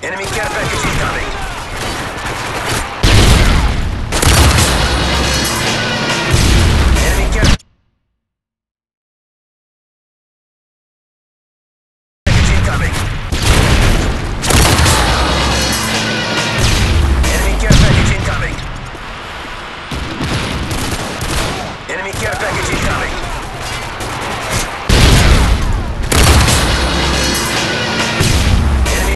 Enemy care package incoming. Enemy care package incoming. Enemy care package incoming. Enemy care package incoming.